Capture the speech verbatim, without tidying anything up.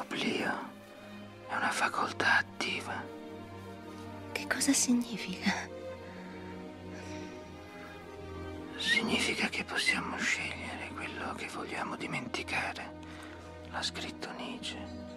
L'oblio è una facoltà attiva. Che cosa significa? Significa che possiamo scegliere quello che vogliamo dimenticare. L'ha scritto Nietzsche.